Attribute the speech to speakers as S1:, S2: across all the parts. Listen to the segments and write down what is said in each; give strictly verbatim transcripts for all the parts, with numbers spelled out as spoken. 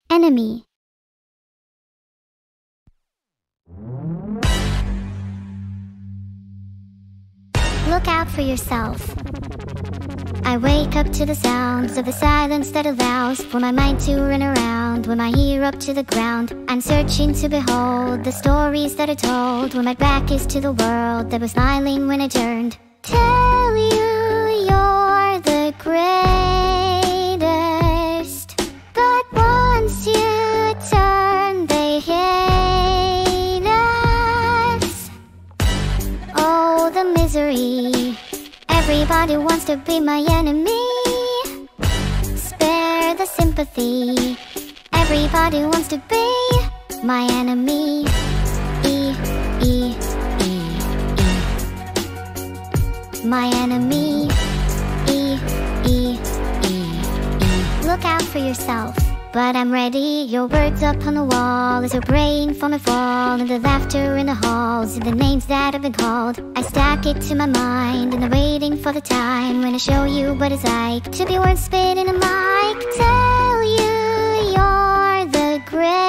S1: Enemy. Look out for yourself. I wake up to the sounds of the silence that allows for my mind to run around. With my ear up to the ground, I'm searching to behold the stories that are told. When my back is to the world that was smiling when I turned. Tell you you're the greatest, but once you turn they hate us. Oh, the misery. Everybody wants to be my enemy. Spare the sympathy. Everybody wants to be my enemy. E, E, E, E. My enemy. E, E, E, E. Look out for yourself. But I'm ready, your words up on the wall as your brain for my fall. And the laughter in the halls, and the names that have been called. I stack it to my mind, and I'm waiting for the time when I show you what it's like to be worth spitting a mic. Tell you you're the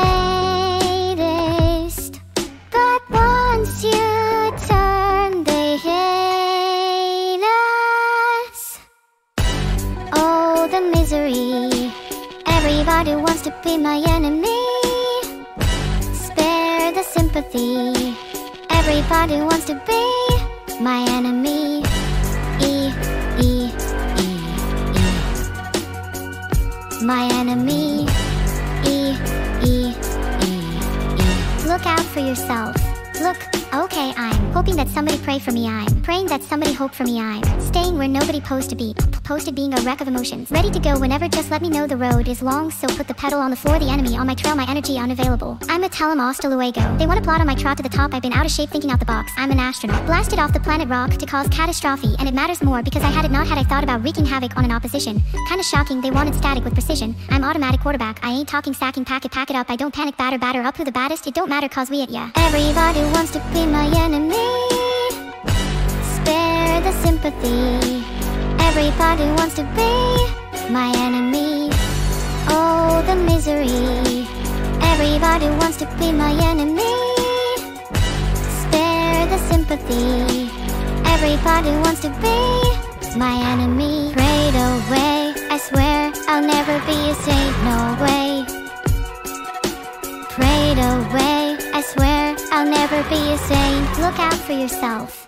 S1: greatest, but once you turn they hate us. Oh, the misery. Everybody wants to be my enemy. Spare the sympathy. Everybody wants to be my enemy. E, E, E, E. My enemy. E, E, E, E. Look out for yourself. Look, okay, I'm hoping that somebody pray for me. I'm praying that somebody hope for me. I'm staying where nobody posed to be. Posted being a wreck of emotions. Ready to go whenever, just let me know the road is long. So put the pedal on the floor, the enemy on my trail, my energy unavailable. I'm a tell 'em hasta luego. They wanna plot on my trot to the top. I've been out of shape thinking out the box. I'm an astronaut. Blasted off the planet rock to cause catastrophe. And it matters more because I had it not had I thought about wreaking havoc on an opposition. Kinda shocking, they wanted static with precision. I'm automatic quarterback. I ain't talking sacking, pack it, pack it up. I don't panic, batter, batter up who the baddest. It don't matter cause we it, yeah. Everybody wants to be my enemy. Spare the sympathy. Everybody wants to be my enemy. Oh, the misery. Everybody wants to be my enemy. Spare the sympathy. Everybody wants to be my enemy. Prayed away, I swear I'll never be a saint, no way. Prayed away, I swear I'll never be a saint. Look out for yourself.